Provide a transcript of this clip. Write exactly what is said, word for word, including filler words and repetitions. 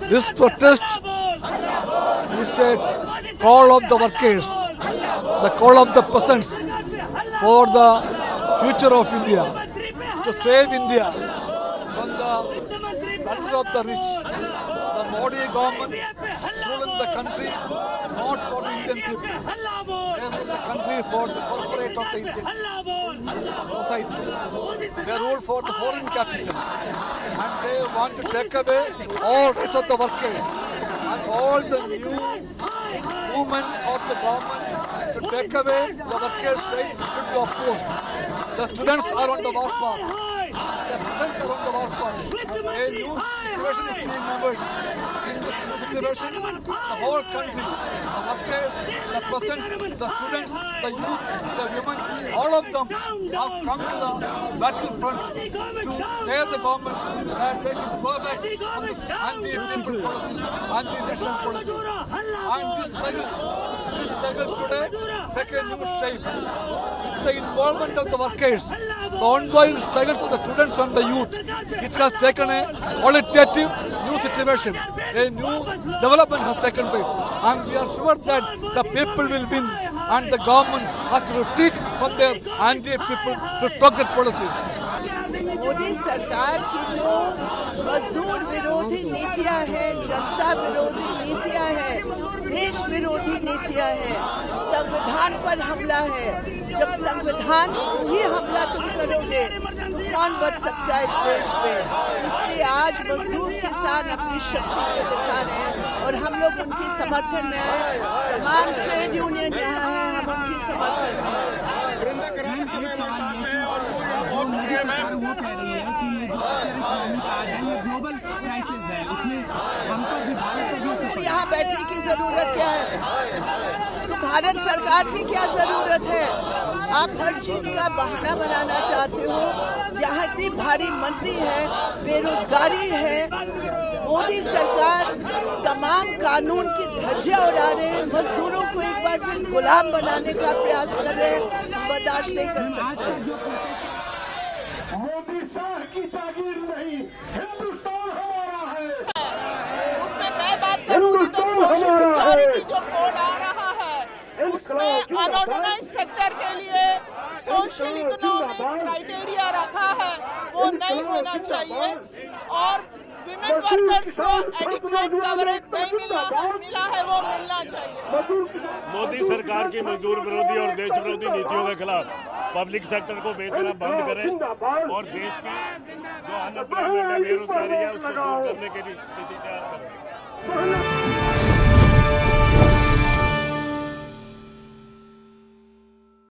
This protest is a call of the workers, the call of the peasants for the future of India, to save India from the control of the rich. The Modi government is ruling the country not for the Indian people. They rule the country for the corporate of the Indian society. They rule for the foreign capital. And they want to take away all rights of the workers. And all the new movement of the government to take away the workers' right should be opposed. The students are on the war path. The peasants are on the war path. A new situation is being emerged. In this new situation, the whole country, the workers, the peasants, the students, the youth, the women, all of them have come to the battlefront to say the government that they should go back from the anti-people policies, anti-national policies. And this struggle, this struggle today take a new shape with the involvement of the workers, the ongoing struggles of the students and the youth. It has taken a qualitative new situation, a new development has taken place, and we are sure that the people will win and the government has to retreat from their anti-people retrograde policies. Modi सरकार की जो मजदूर विरोधी नीतियां हैं, जनता विरोधी नीतियां हैं, देश विरोधी नीतियां हैं, संविधान पर हमला है। जब संविधान ही हमला तुम करोगे तो कौन बच सकता है इस देश में? इसलिए आज मजदूर किसान अपनी शक्ति को दिखा रहे हैं और हम लोग उनकी समर्थन में हैं। तमाम ट्रेड यूनियन यहाँ हैं, हम उनकी समर्थन में हैं। तो यहाँ बैठने की जरूरत क्या है? तो भारत सरकार की क्या जरूरत है? आप हर चीज का बहाना बनाना चाहते हो। यहाँ इतनी भारी मंदी है, बेरोजगारी है, मोदी सरकार तमाम कानून की धज्जियां उड़ा रहे हैं, मजदूरों को एक बार फिर गुलाम बनाने का प्रयास कर रहे हैं। बर्दाश्त नहीं कर सकते। मोदी शाह की जागीर नहीं, हिंदुस्तान हमारा है। उसमें मैं बात करूंगी तो सोशल सिक्योरिटी जो कोड आ रहा है उसमें अनऑर्गेनाइज सेक्टर के लिए सोशल इकोनॉमिक क्राइटेरिया रखा है, वो नहीं होना चाहिए। और विमेन वर्कर्स को एडिक्वेट कवरेज नहीं मिला है, मिला है वो मिलना चाहिए। मोदी सरकार की मजदूर विरोधी और देश विरोधी नीतियों के खिलाफ पब्लिक सेक्टर को बेचना बंद करें और देश की जो अनएम्प्लॉयमेंट है, बेरोजगारी है, उसको दूर करने के लिए स्थिति तैयार करें।